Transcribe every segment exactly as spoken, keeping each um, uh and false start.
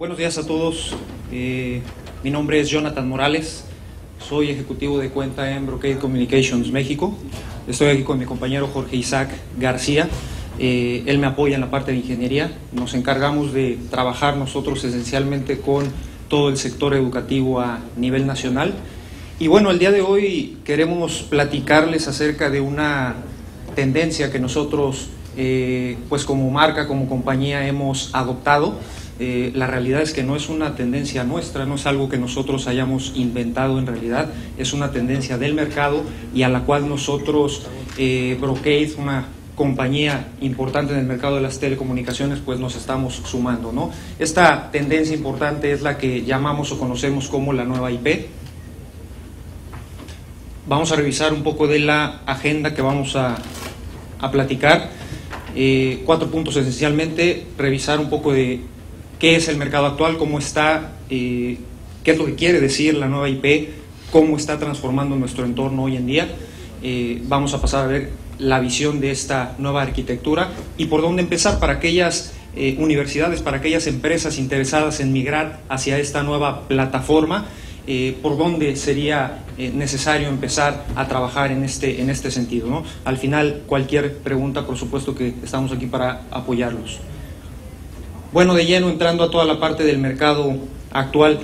Buenos días a todos, eh, mi nombre es Jonathan Morales, soy ejecutivo de cuenta en Brocade Communications México. Estoy aquí con mi compañero Jorge Isaac García, eh, él me apoya en la parte de ingeniería. Nos encargamos de trabajar nosotros esencialmente con todo el sector educativo a nivel nacional. Y bueno, el día de hoy queremos platicarles acerca de una tendencia que nosotros, eh, pues como marca, como compañía, hemos adoptado. Eh, la realidad es que no es una tendencia nuestra, no es algo que nosotros hayamos inventado en realidad, es una tendencia del mercado y a la cual nosotros, eh, Brocade, una compañía importante en el mercado de las telecomunicaciones, pues nos estamos sumando, ¿no? Esta tendencia importante es la que llamamos o conocemos como la nueva I P. Vamos a revisar un poco de la agenda que vamos a, a platicar. Eh, cuatro puntos esencialmente: revisar un poco de qué es el mercado actual, cómo está, eh, qué es lo que quiere decir la nueva I P, cómo está transformando nuestro entorno hoy en día. Eh, vamos a pasar a ver la visión de esta nueva arquitectura y por dónde empezar para aquellas eh, universidades, para aquellas empresas interesadas en migrar hacia esta nueva plataforma, eh, por dónde sería eh, necesario empezar a trabajar en este, en este sentido, ¿no? Al final, cualquier pregunta, por supuesto que estamos aquí para apoyarlos. Bueno, de lleno, entrando a toda la parte del mercado actual,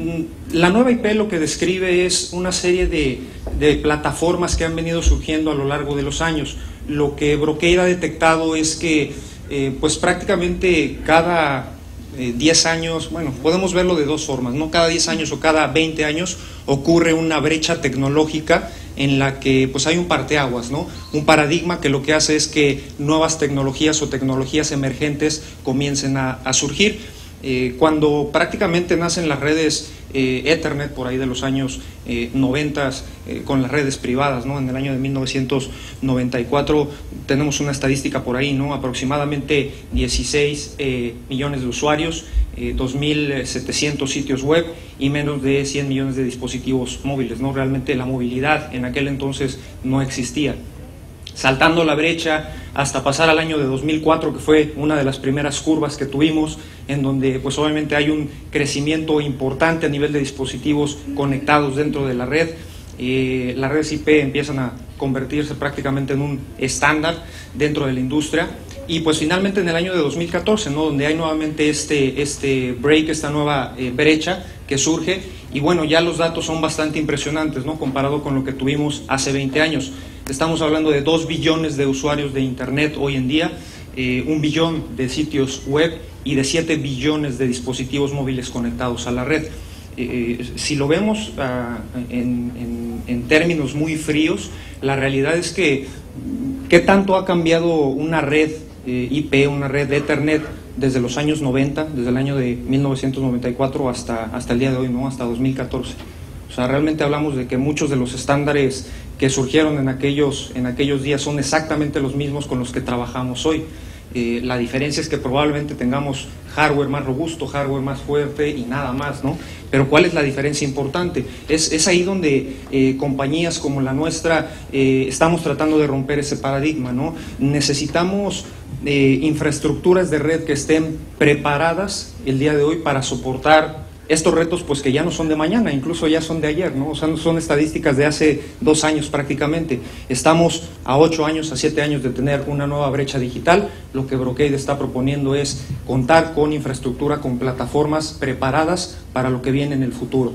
la nueva I P lo que describe es una serie de, de plataformas que han venido surgiendo a lo largo de los años. Lo que Brocade ha detectado es que eh, pues prácticamente cada eh, diez años, bueno, podemos verlo de dos formas, ¿no? Cada diez años o cada veinte años ocurre una brecha tecnológica en la que pues hay un parteaguas, ¿no? Un paradigma que lo que hace es que nuevas tecnologías o tecnologías emergentes comiencen a, a surgir. Eh, cuando prácticamente nacen las redes eh, Ethernet por ahí de los años eh, noventa, eh, con las redes privadas, ¿no? En el año de mil novecientos noventa y cuatro tenemos una estadística por ahí, ¿no? Aproximadamente dieciséis eh, millones de usuarios, eh, dos mil setecientos sitios web y menos de cien millones de dispositivos móviles, ¿no? Realmente la movilidad en aquel entonces no existía. Saltando la brecha hasta pasar al año de dos mil cuatro, que fue una de las primeras curvas que tuvimos, en donde pues obviamente hay un crecimiento importante a nivel de dispositivos conectados dentro de la red. Eh, las redes I P empiezan a convertirse prácticamente en un estándar dentro de la industria. Y pues finalmente en el año de dos mil catorce, ¿no? Donde hay nuevamente este, este break, esta nueva eh, brecha que surge, y bueno, ya los datos son bastante impresionantes, ¿no? Comparado con lo que tuvimos hace veinte años. Estamos hablando de dos billones de usuarios de Internet hoy en día, eh, un billón de sitios web y de siete billones de dispositivos móviles conectados a la red. Eh, si lo vemos uh, en, en, en términos muy fríos, la realidad es que ¿qué tanto ha cambiado una red eh, I P, una red de Ethernet desde los años noventa, desde el año de mil novecientos noventa y cuatro hasta, hasta el día de hoy, ¿no? Hasta dos mil catorce? O sea, realmente hablamos de que muchos de los estándares que surgieron en aquellos, en aquellos días son exactamente los mismos con los que trabajamos hoy. Eh, la diferencia es que probablemente tengamos hardware más robusto, hardware más fuerte y nada más, ¿no? Pero ¿cuál es la diferencia importante? Es, es ahí donde eh, compañías como la nuestra eh, estamos tratando de romper ese paradigma, ¿no? Necesitamos eh, infraestructuras de red que estén preparadas el día de hoy para soportar estos retos, pues que ya no son de mañana, incluso ya son de ayer, ¿no? O sea, son estadísticas de hace dos años prácticamente. Estamos a ocho años, a siete años de tener una nueva brecha digital. Lo que Brocade está proponiendo es contar con infraestructura, con plataformas preparadas para lo que viene en el futuro.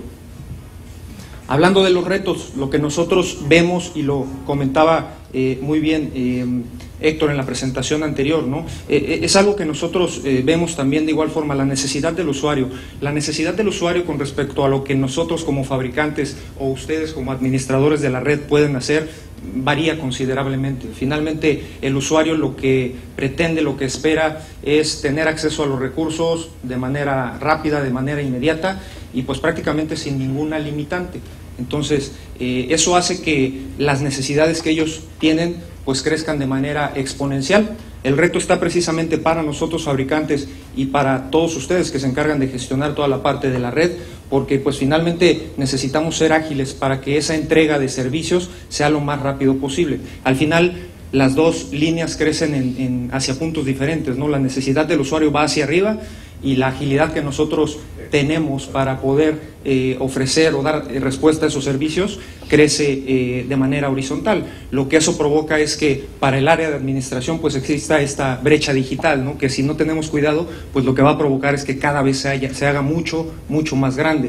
Hablando de los retos, lo que nosotros vemos, y lo comentaba eh, muy bien eh, Héctor en la presentación anterior, ¿no? Eh, es algo que nosotros eh, vemos también de igual forma, la necesidad del usuario. La necesidad del usuario con respecto a lo que nosotros como fabricantes o ustedes como administradores de la red pueden hacer, varía considerablemente. Finalmente, el usuario lo que pretende, lo que espera es tener acceso a los recursos de manera rápida, de manera inmediata y pues prácticamente sin ninguna limitante. Entonces, eh, eso hace que las necesidades que ellos tienen pues crezcan de manera exponencial. El reto está precisamente para nosotros fabricantes y para todos ustedes que se encargan de gestionar toda la parte de la red, porque pues finalmente necesitamos ser ágiles para que esa entrega de servicios sea lo más rápido posible. Al final, las dos líneas crecen en, en, hacia puntos diferentes, ¿no? La necesidad del usuario va hacia arriba y la agilidad que nosotros tenemos para poder eh, ofrecer o dar respuesta a esos servicios crece eh, de manera horizontal. Lo que eso provoca es que para el área de administración pues exista esta brecha digital, ¿no? Que si no tenemos cuidado, pues lo que va a provocar es que cada vez se, haya, se haga mucho, mucho más grande.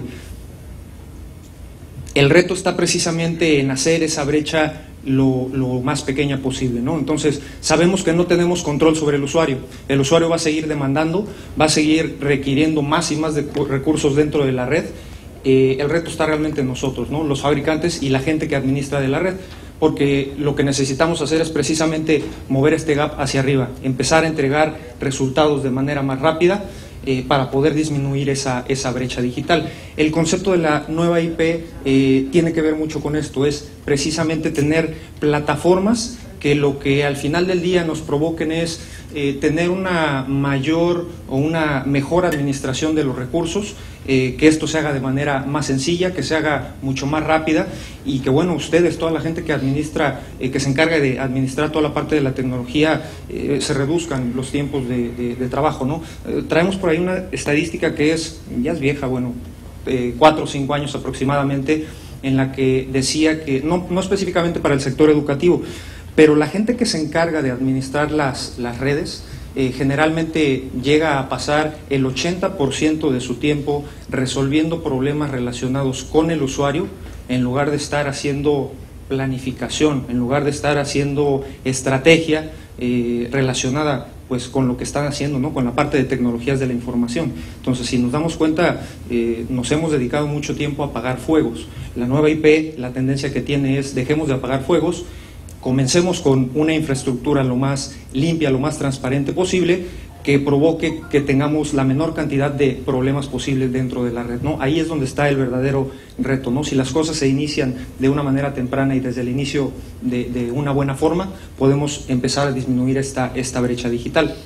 El reto está precisamente en hacer esa brecha Lo, lo más pequeña posible, ¿no? Entonces, sabemos que no tenemos control sobre el usuario. El usuario va a seguir demandando, va a seguir requiriendo más y más de recursos dentro de la red. Eh, el reto está realmente en nosotros, ¿no? Los fabricantes y la gente que administra de la red, porque lo que necesitamos hacer es precisamente mover este gap hacia arriba, empezar a entregar resultados de manera más rápida, Eh, para poder disminuir esa, esa brecha digital. El concepto de la nueva I P eh, tiene que ver mucho con esto, es precisamente tener plataformas que lo que al final del día nos provoquen es eh, tener una mayor o una mejor administración de los recursos, eh, que esto se haga de manera más sencilla, que se haga mucho más rápida y que, bueno, ustedes, toda la gente que administra, eh, que se encarga de administrar toda la parte de la tecnología, eh, se reduzcan los tiempos de, de, de trabajo, ¿no? Eh, traemos por ahí una estadística que es, ya es vieja, bueno, eh, cuatro o cinco años aproximadamente, en la que decía que, no, no específicamente para el sector educativo, pero la gente que se encarga de administrar las, las redes, eh, generalmente llega a pasar el ochenta por ciento de su tiempo resolviendo problemas relacionados con el usuario, en lugar de estar haciendo planificación, en lugar de estar haciendo estrategia eh, relacionada pues con lo que están haciendo, ¿no? Con la parte de tecnologías de la información. Entonces, si nos damos cuenta, eh, nos hemos dedicado mucho tiempo a apagar fuegos. La nueva I P, la tendencia que tiene es dejemos de apagar fuegos, comencemos con una infraestructura lo más limpia, lo más transparente posible, que provoque que tengamos la menor cantidad de problemas posibles dentro de la red, ¿no? Ahí es donde está el verdadero reto, ¿no? Si las cosas se inician de una manera temprana y desde el inicio de, de una buena forma, podemos empezar a disminuir esta, esta brecha digital.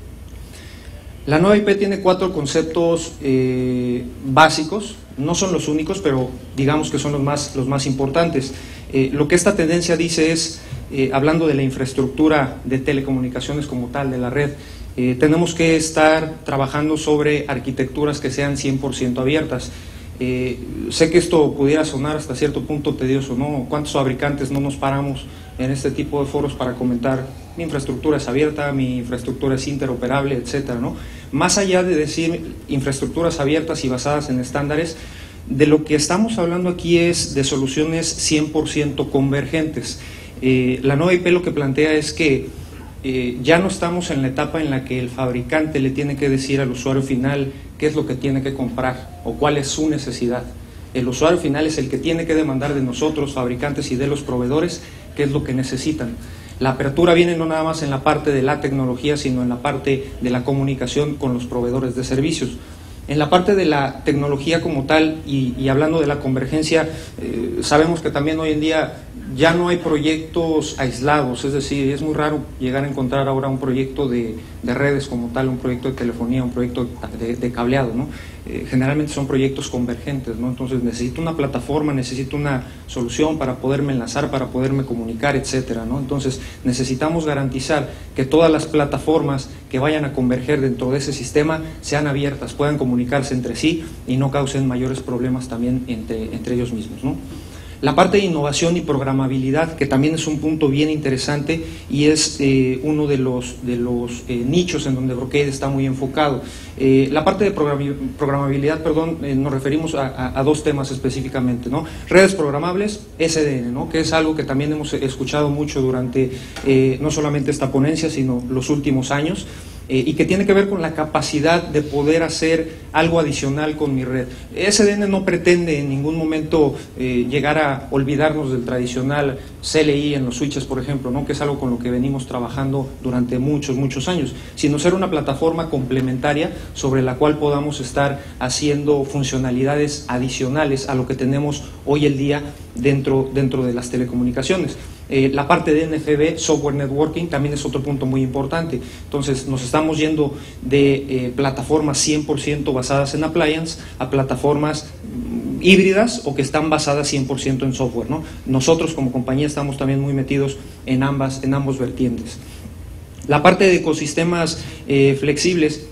La nueva I P tiene cuatro conceptos eh, básicos, no son los únicos, pero digamos que son los más, los más importantes. Eh, lo que esta tendencia dice es, eh, hablando de la infraestructura de telecomunicaciones como tal, de la red, eh, tenemos que estar trabajando sobre arquitecturas que sean cien por ciento abiertas. Eh, sé que esto pudiera sonar hasta cierto punto tedioso, ¿no? ¿Cuántos fabricantes no nos paramos en este tipo de foros para comentar mi infraestructura es abierta, mi infraestructura es interoperable, etcétera, ¿no? Más allá de decir infraestructuras abiertas y basadas en estándares, de lo que estamos hablando aquí es de soluciones cien por ciento convergentes. Eh, la nueva I P lo que plantea es que eh, ya no estamos en la etapa en la que el fabricante le tiene que decir al usuario final qué es lo que tiene que comprar o cuál es su necesidad. El usuario final es el que tiene que demandar de nosotros, fabricantes y de los proveedores, qué es lo que necesitan. La apertura viene no nada más en la parte de la tecnología, sino en la parte de la comunicación con los proveedores de servicios. En la parte de la tecnología como tal, y, y hablando de la convergencia, eh, sabemos que también hoy en día ya no hay proyectos aislados, es decir, es muy raro llegar a encontrar ahora un proyecto de, de redes como tal, un proyecto de telefonía, un proyecto de, de cableado, ¿no? Eh, generalmente son proyectos convergentes, ¿no? Entonces necesito una plataforma, necesito una solución para poderme enlazar, para poderme comunicar, etcétera, ¿no? Entonces necesitamos garantizar que todas las plataformas que vayan a converger dentro de ese sistema sean abiertas, puedan comunicarse entre sí y no causen mayores problemas también entre, entre ellos mismos, ¿no? La parte de innovación y programabilidad, que también es un punto bien interesante y es eh, uno de los, de los eh, nichos en donde Brocade está muy enfocado. Eh, la parte de programabilidad, perdón, eh, nos referimos a, a, a dos temas específicamente, ¿no? Redes programables, S D N, ¿no? Que es algo que también hemos escuchado mucho durante eh, no solamente esta ponencia, sino los últimos años. Eh, y que tiene que ver con la capacidad de poder hacer algo adicional con mi red. S D N no pretende en ningún momento eh, llegar a olvidarnos del tradicional C L I en los switches, por ejemplo, ¿no? Que es algo con lo que venimos trabajando durante muchos, muchos años, sino ser una plataforma complementaria sobre la cual podamos estar haciendo funcionalidades adicionales a lo que tenemos hoy el día dentro, dentro de las telecomunicaciones. Eh, la parte de N F V, Software Networking, también es otro punto muy importante. Entonces, nos estamos yendo de eh, plataformas cien por ciento basadas en appliance a plataformas mm, híbridas o que están basadas cien por ciento en software, ¿no? Nosotros como compañía estamos también muy metidos en ambas, en ambos vertientes. La parte de ecosistemas eh, flexibles,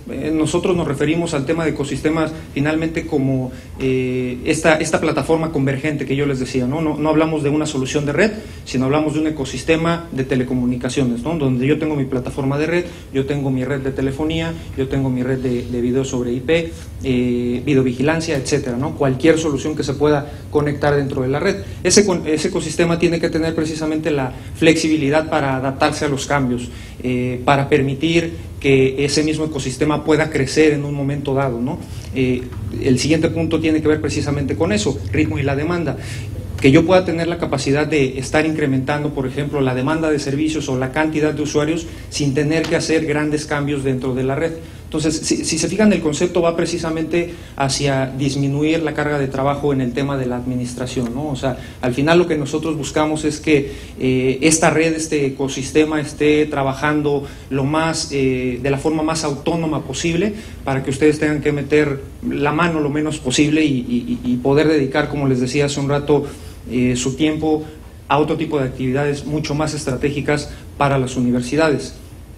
Eh, nosotros nos referimos al tema de ecosistemas finalmente como eh, esta, esta plataforma convergente que yo les decía, ¿no? No, no hablamos de una solución de red, sino hablamos de un ecosistema de telecomunicaciones, ¿no? Donde yo tengo mi plataforma de red, yo tengo mi red de telefonía, yo tengo mi red de, de video sobre I P, eh, videovigilancia, etcétera, ¿no? Cualquier solución que se pueda conectar dentro de la red. Ese, ese ecosistema tiene que tener precisamente la flexibilidad para adaptarse a los cambios, eh, para permitir que ese mismo ecosistema pueda crecer en un momento dado, ¿no? Eh, el siguiente punto tiene que ver precisamente con eso, ritmo y la demanda. Que yo pueda tener la capacidad de estar incrementando, por ejemplo, la demanda de servicios o la cantidad de usuarios sin tener que hacer grandes cambios dentro de la red. Entonces, si, si se fijan, el concepto va precisamente hacia disminuir la carga de trabajo en el tema de la administración, ¿no? O sea, al final lo que nosotros buscamos es que eh, esta red, este ecosistema esté trabajando lo más, eh, de la forma más autónoma posible para que ustedes tengan que meter la mano lo menos posible y, y, y poder dedicar, como les decía hace un rato, eh, su tiempo a otro tipo de actividades mucho más estratégicas para las universidades.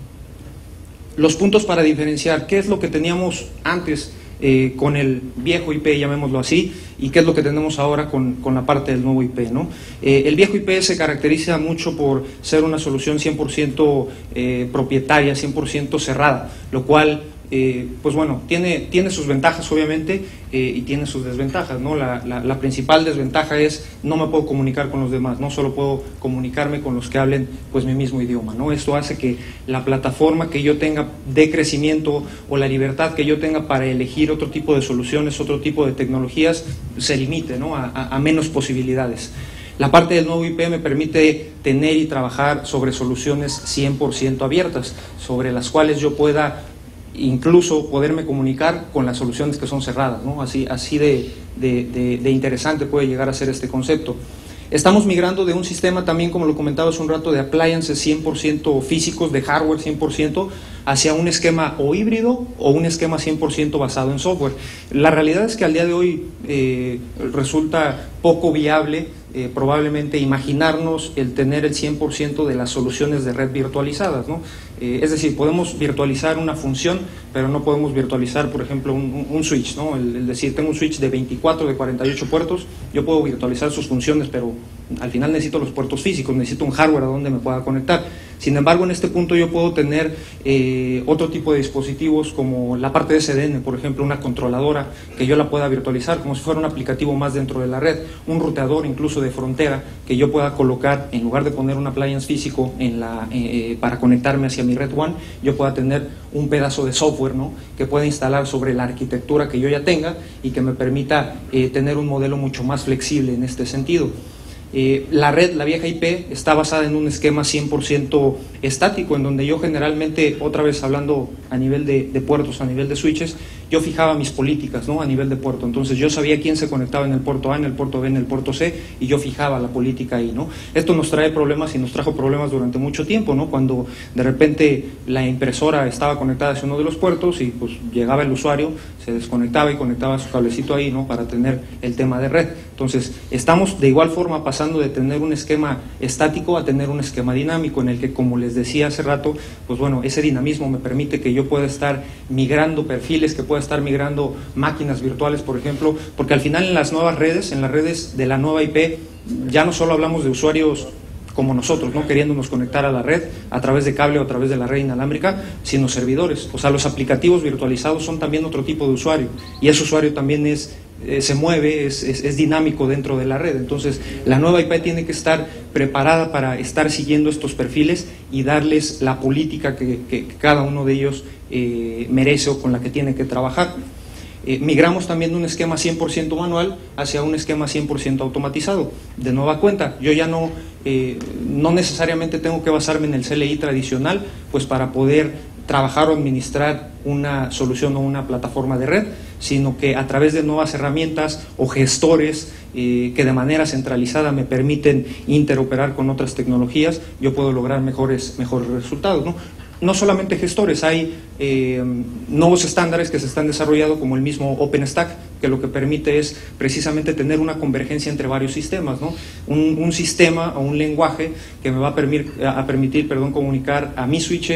Los puntos para diferenciar, ¿qué es lo que teníamos antes eh, con el viejo I P, llamémoslo así, y qué es lo que tenemos ahora con, con la parte del nuevo I P, ¿no? Eh, el viejo I P se caracteriza mucho por ser una solución cien por ciento eh, propietaria, cien por ciento cerrada, lo cual, eh, pues bueno, tiene, tiene sus ventajas obviamente eh, y tiene sus desventajas, ¿no? La, la, la principal desventaja es no me puedo comunicar con los demás, no solo puedo comunicarme con los que hablen pues mi mismo idioma, ¿no? Esto hace que la plataforma que yo tenga de crecimiento o la libertad que yo tenga para elegir otro tipo de soluciones, otro tipo de tecnologías, se limite, ¿no? a, a, a menos posibilidades. La parte del nuevo I P me permite tener y trabajar sobre soluciones cien por ciento abiertas, sobre las cuales yo pueda incluso poderme comunicar con las soluciones que son cerradas, ¿no? Así, así de, de, de, de interesante puede llegar a ser este concepto. Estamos migrando de un sistema también, como lo comentaba hace un rato, de appliances cien por ciento físicos, de hardware cien por ciento, hacia un esquema o híbrido o un esquema cien por ciento basado en software. La realidad es que al día de hoy eh, resulta poco viable eh, probablemente imaginarnos el tener el cien por ciento de las soluciones de red virtualizadas, ¿no? Eh, es decir, podemos virtualizar una función, pero no podemos virtualizar, por ejemplo, un, un switch, ¿no? El, el decir, tengo un switch de veinticuatro, de cuarenta y ocho puertos, yo puedo virtualizar sus funciones, pero al final necesito los puertos físicos, necesito un hardware a donde me pueda conectar. Sin embargo, en este punto yo puedo tener eh, otro tipo de dispositivos como la parte de S D N, por ejemplo, una controladora que yo la pueda virtualizar como si fuera un aplicativo más dentro de la red, un ruteador incluso de frontera que yo pueda colocar, en lugar de poner un appliance físico en la, eh, para conectarme hacia mi red WAN, yo pueda tener un pedazo de software, ¿no? Que pueda instalar sobre la arquitectura que yo ya tenga y que me permita eh, tener un modelo mucho más flexible en este sentido. Eh, la red, la vieja I P, está basada en un esquema cien por ciento estático, en donde yo generalmente, otra vez hablando a nivel de, de puertos, a nivel de switches, yo fijaba mis políticas, ¿no? A nivel de puerto. Entonces yo sabía quién se conectaba en el puerto A, en el puerto B, en el puerto C, y yo fijaba la política ahí, ¿no? Esto nos trae problemas y nos trajo problemas durante mucho tiempo, ¿no? Cuando de repente la impresora estaba conectada hacia uno de los puertos y pues llegaba el usuario, se desconectaba y conectaba su cablecito ahí, ¿no? Para tener el tema de red. Entonces estamos de igual forma pasando de tener un esquema estático a tener un esquema dinámico, en el que, como les decía hace rato, pues bueno, ese dinamismo me permite que yo pueda estar migrando perfiles, que pueda estar migrando máquinas virtuales, por ejemplo, porque al final en las nuevas redes, en las redes de la nueva I P, ya no solo hablamos de usuarios como nosotros, ¿no? Queriéndonos conectar a la red a través de cable o a través de la red inalámbrica, sino servidores. O sea, los aplicativos virtualizados son también otro tipo de usuario, y ese usuario también es Eh, se mueve, es, es, es dinámico dentro de la red. Entonces la nueva I P tiene que estar preparada para estar siguiendo estos perfiles y darles la política que, que, que cada uno de ellos eh, merece o con la que tiene que trabajar. Eh, migramos también de un esquema cien por ciento manual hacia un esquema cien por ciento automatizado. De nueva cuenta, yo ya no, eh, no necesariamente tengo que basarme en el C L I tradicional pues para poder trabajar o administrar una solución o una plataforma de red, sino que a través de nuevas herramientas o gestores eh, que de manera centralizada me permiten interoperar con otras tecnologías, yo puedo lograr mejores, mejores resultados, ¿no? No solamente gestores, hay eh, nuevos estándares que se están desarrollando, como el mismo OpenStack, que lo que permite es precisamente tener una convergencia entre varios sistemas, ¿no? Un, un sistema o un lenguaje que me va a permitir, a permitir perdón, comunicar a mis switches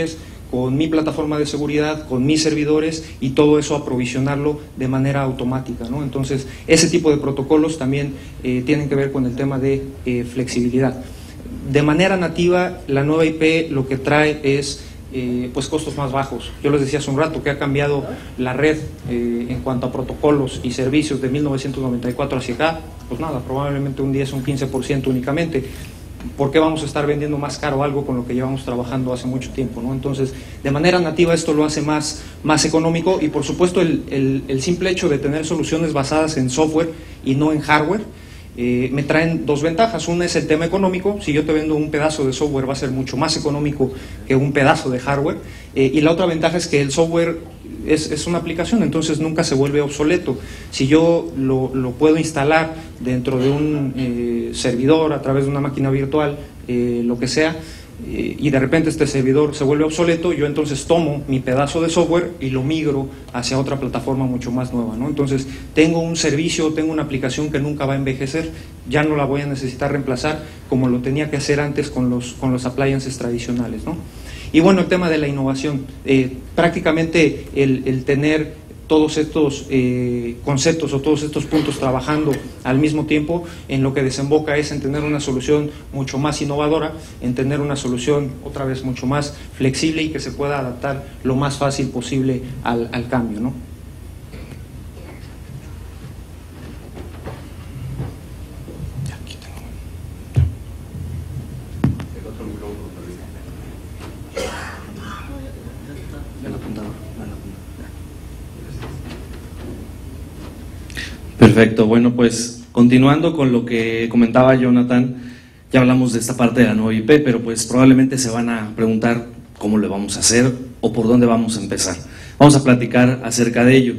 con mi plataforma de seguridad, con mis servidores y todo eso aprovisionarlo de manera automática, ¿no? Entonces, ese tipo de protocolos también eh, tienen que ver con el tema de eh, flexibilidad. De manera nativa, la nueva I P lo que trae es eh, pues costos más bajos. Yo les decía hace un rato que ha cambiado la red eh, en cuanto a protocolos y servicios de mil novecientos noventa y cuatro hacia acá, pues nada, probablemente un diez o un quince por ciento únicamente. ¿Por qué vamos a estar vendiendo más caro algo con lo que llevamos trabajando hace mucho tiempo, ¿no? Entonces, de manera nativa esto lo hace más, más económico y por supuesto el, el, el simple hecho de tener soluciones basadas en software y no en hardware, eh, me traen dos ventajas. Una es el tema económico. Si yo te vendo un pedazo de software va a ser mucho más económico que un pedazo de hardware, eh, y la otra ventaja es que el software es, es una aplicación, entonces nunca se vuelve obsoleto. Si yo lo, lo puedo instalar dentro de un eh, servidor a través de una máquina virtual, eh, lo que sea, eh, y de repente este servidor se vuelve obsoleto, yo entonces tomo mi pedazo de software y lo migro hacia otra plataforma mucho más nueva, ¿no? Entonces tengo un servicio, tengo una aplicación que nunca va a envejecer, ya no la voy a necesitar reemplazar como lo tenía que hacer antes con los, con los appliances tradicionales, ¿no? Y bueno, el tema de la innovación, eh, prácticamente el, el tener todos estos eh, conceptos o todos estos puntos trabajando al mismo tiempo, en lo que desemboca es en tener una solución mucho más innovadora, en tener una solución otra vez mucho más flexible y que se pueda adaptar lo más fácil posible al, al cambio, ¿no? Perfecto, bueno, pues continuando con lo que comentaba Jonathan, ya hablamos de esta parte de la nueva I P, pero pues probablemente se van a preguntar cómo lo vamos a hacer o por dónde vamos a empezar. Vamos a platicar acerca de ello.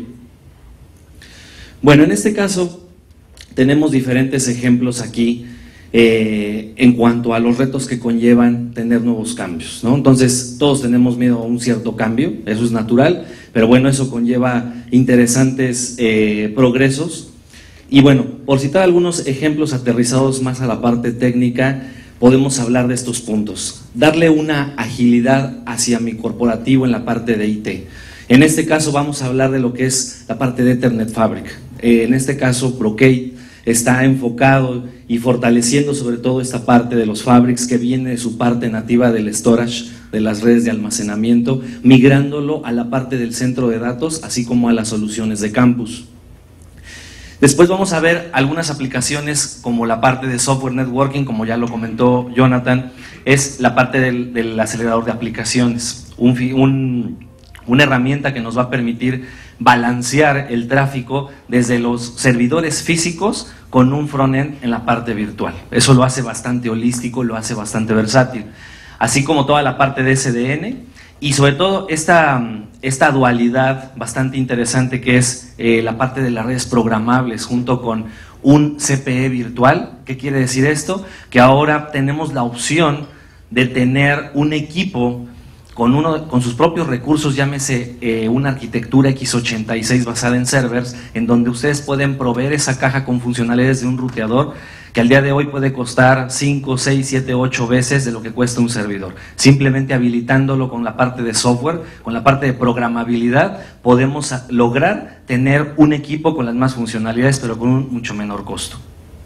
Bueno, en este caso tenemos diferentes ejemplos aquí eh, en cuanto a los retos que conllevan tener nuevos cambios, ¿no? Entonces, todos tenemos miedo a un cierto cambio, eso es natural, pero bueno, eso conlleva interesantes eh, progresos. Y bueno, por citar algunos ejemplos aterrizados más a la parte técnica, podemos hablar de estos puntos. Darle una agilidad hacia mi corporativo en la parte de I T. En este caso vamos a hablar de lo que es la parte de Ethernet Fabric. Eh, en este caso, Brocade está enfocado y fortaleciendo sobre todo esta parte de los fabrics que viene de su parte nativa del storage, de las redes de almacenamiento, migrándolo a la parte del centro de datos, así como a las soluciones de campus. Después vamos a ver algunas aplicaciones como la parte de software networking, como ya lo comentó Jonathan, es la parte del, del acelerador de aplicaciones, un, un, una herramienta que nos va a permitir balancear el tráfico desde los servidores físicos con un frontend en la parte virtual. Eso lo hace bastante holístico, lo hace bastante versátil, así como toda la parte de S D N. Y sobre todo esta, esta dualidad bastante interesante que es eh, la parte de las redes programables junto con un C P E virtual. ¿Qué quiere decir esto? Que ahora tenemos la opción de tener un equipo con, uno, con sus propios recursos, llámese eh, una arquitectura equis ochenta y seis basada en servers, en donde ustedes pueden proveer esa caja con funcionalidades de un ruteador que al día de hoy puede costar cinco, seis, siete, ocho veces de lo que cuesta un servidor. Simplemente habilitándolo con la parte de software, con la parte de programabilidad, podemos lograr tener un equipo con las más funcionalidades, pero con un mucho menor costo.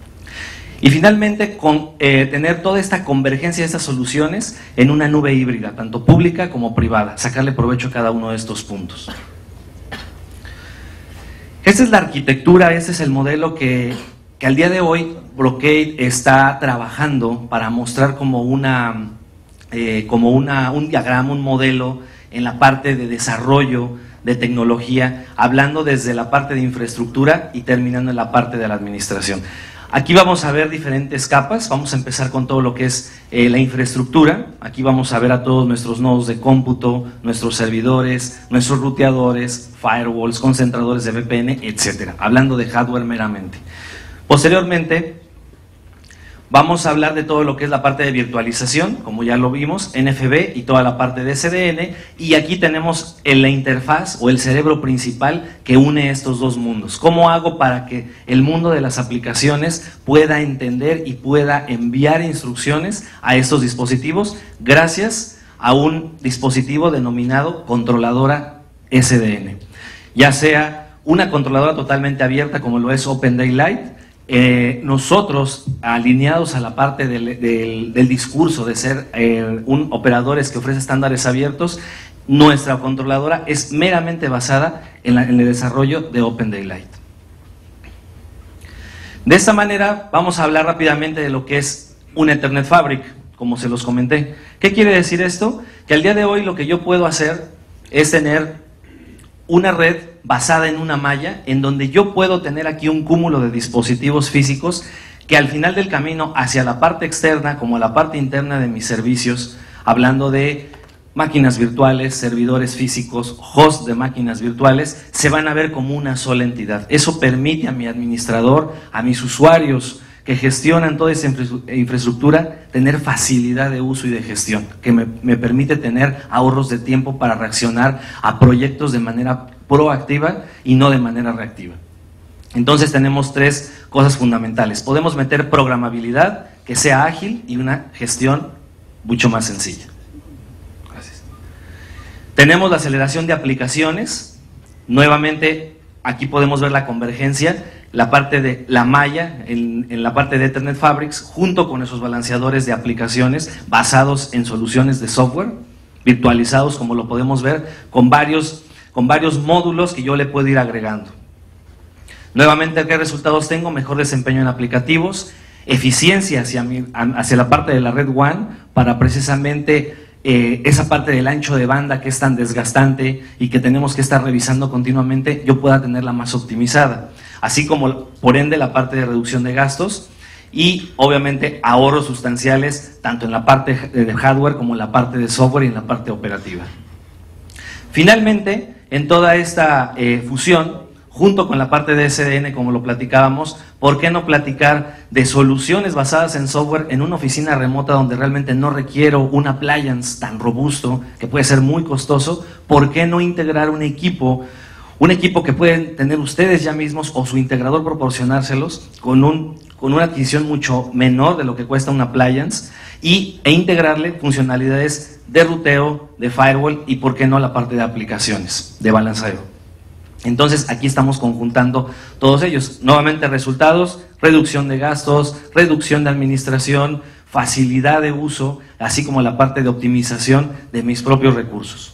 Y finalmente, con, eh, tener toda esta convergencia de estas soluciones en una nube híbrida, tanto pública como privada, sacarle provecho a cada uno de estos puntos. Esta es la arquitectura, este es el modelo que, que al día de hoy Brocade está trabajando para mostrar como, una, eh, como una, un diagrama, un modelo en la parte de desarrollo de tecnología, hablando desde la parte de infraestructura y terminando en la parte de la administración. Aquí vamos a ver diferentes capas, vamos a empezar con todo lo que es eh, la infraestructura. Aquí vamos a ver a todos nuestros nodos de cómputo, nuestros servidores, nuestros ruteadores, firewalls, concentradores de V P N, etcétera, hablando de hardware meramente. Posteriormente, vamos a hablar de todo lo que es la parte de virtualización, como ya lo vimos, N F V y toda la parte de S D N, y aquí tenemos la interfaz o el cerebro principal que une estos dos mundos. ¿Cómo hago para que el mundo de las aplicaciones pueda entender y pueda enviar instrucciones a estos dispositivos? Gracias a un dispositivo denominado controladora S D N, ya sea una controladora totalmente abierta como lo es Open Daylight. Eh, nosotros, alineados a la parte del, del, del discurso de ser eh, un operadores que ofrece estándares abiertos, nuestra controladora es meramente basada en, la, en el desarrollo de Open Daylight. De esta manera vamos a hablar rápidamente de lo que es un Ethernet Fabric, como se los comenté. ¿Qué quiere decir esto? Que al día de hoy lo que yo puedo hacer es tener una red basada en una malla, en donde yo puedo tener aquí un cúmulo de dispositivos físicos que al final del camino, hacia la parte externa como la parte interna de mis servicios, hablando de máquinas virtuales, servidores físicos, host de máquinas virtuales, se van a ver como una sola entidad. Eso permite a mi administrador, a mis usuarios que gestionan toda esa infraestructura, tener facilidad de uso y de gestión, que me, me permite tener ahorros de tiempo para reaccionar a proyectos de manera proactiva y no de manera reactiva. Entonces tenemos tres cosas fundamentales. Podemos meter programabilidad, que sea ágil, y una gestión mucho más sencilla. Gracias. Tenemos la aceleración de aplicaciones. Nuevamente, aquí podemos ver la convergencia, la parte de la malla, en, en la parte de Ethernet Fabrics, junto con esos balanceadores de aplicaciones basados en soluciones de software, virtualizados, como lo podemos ver, con varios, con varios módulos que yo le puedo ir agregando. Nuevamente, ¿qué resultados tengo? Mejor desempeño en aplicativos, eficiencia hacia, mi, hacia la parte de la red WAN, para precisamente eh, esa parte del ancho de banda que es tan desgastante y que tenemos que estar revisando continuamente, yo pueda tenerla más optimizada. Así como, por ende, la parte de reducción de gastos y, obviamente, ahorros sustanciales, tanto en la parte de hardware como en la parte de software y en la parte operativa. Finalmente, en toda esta eh, fusión, junto con la parte de S D N, como lo platicábamos, ¿por qué no platicar de soluciones basadas en software en una oficina remota donde realmente no requiero un appliance tan robusto, que puede ser muy costoso? ¿Por qué no integrar un equipo, un equipo que pueden tener ustedes ya mismos o su integrador proporcionárselos con, un, con una adquisición mucho menor de lo que cuesta un appliance, y, e integrarle funcionalidades de ruteo, de firewall y, por qué no, la parte de aplicaciones, de balanceo? Entonces, aquí estamos conjuntando todos ellos. Nuevamente, resultados: reducción de gastos, reducción de administración, facilidad de uso, así como la parte de optimización de mis propios recursos.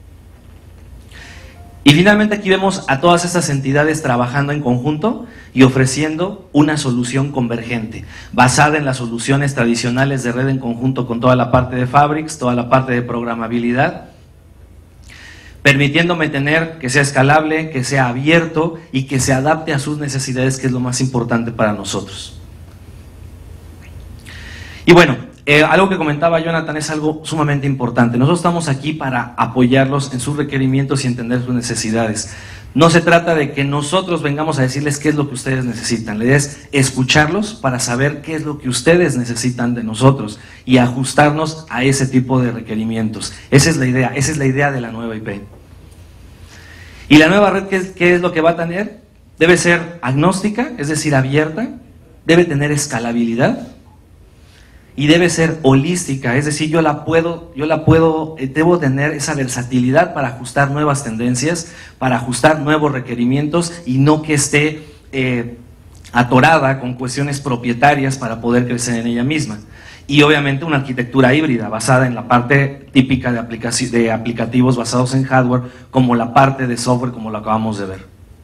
Y finalmente, aquí vemos a todas estas entidades trabajando en conjunto y ofreciendo una solución convergente, basada en las soluciones tradicionales de red en conjunto, con toda la parte de Fabrics, toda la parte de programabilidad, permitiéndome tener que sea escalable, que sea abierto y que se adapte a sus necesidades, que es lo más importante para nosotros. Y bueno, eh, algo que comentaba Jonathan es algo sumamente importante. Nosotros estamos aquí para apoyarlos en sus requerimientos y entender sus necesidades. No se trata de que nosotros vengamos a decirles qué es lo que ustedes necesitan. La idea es escucharlos para saber qué es lo que ustedes necesitan de nosotros y ajustarnos a ese tipo de requerimientos. Esa es la idea, esa es la idea de la nueva I P. Y la nueva red, ¿qué es, qué es lo que va a tener? Debe ser agnóstica, es decir, abierta, debe tener escalabilidad y debe ser holística, es decir, yo la puedo, yo la puedo, debo tener esa versatilidad para ajustar nuevas tendencias, para ajustar nuevos requerimientos, y no que esté eh, atorada con cuestiones propietarias para poder crecer en ella misma. Y obviamente una arquitectura híbrida basada en la parte típica de, aplicaci- de aplicativos basados en hardware, como la parte de software, como lo acabamos de ver.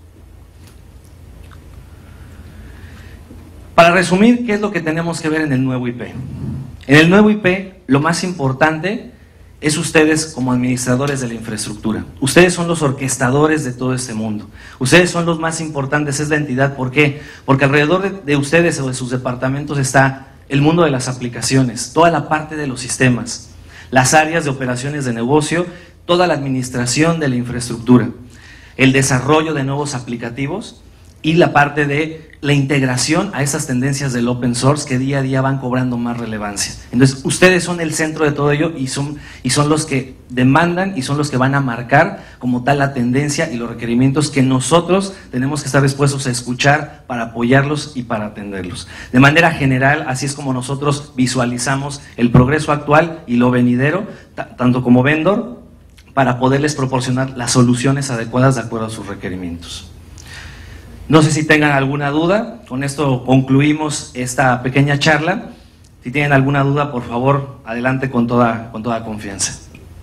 Para resumir, ¿qué es lo que tenemos que ver en el nuevo I P? En el nuevo I P, lo más importante es ustedes como administradores de la infraestructura. Ustedes son los orquestadores de todo este mundo. Ustedes son los más importantes, es la entidad. ¿Por qué? Porque alrededor de, de ustedes o de sus departamentos está el mundo de las aplicaciones, toda la parte de los sistemas, las áreas de operaciones de negocio, toda la administración de la infraestructura, el desarrollo de nuevos aplicativos y la parte de la integración a esas tendencias del open source que día a día van cobrando más relevancia. Entonces, ustedes son el centro de todo ello y son, y son los que demandan y son los que van a marcar como tal la tendencia y los requerimientos que nosotros tenemos que estar dispuestos a escuchar para apoyarlos y para atenderlos. De manera general, así es como nosotros visualizamos el progreso actual y lo venidero, tanto como vendor, para poderles proporcionar las soluciones adecuadas de acuerdo a sus requerimientos. No sé si tengan alguna duda, con esto concluimos esta pequeña charla. Si tienen alguna duda, por favor, adelante con toda, con toda confianza.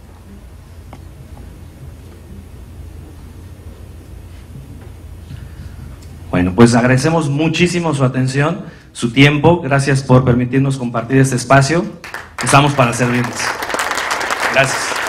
Bueno, pues agradecemos muchísimo su atención, su tiempo. Gracias por permitirnos compartir este espacio. Estamos para servirles. Gracias.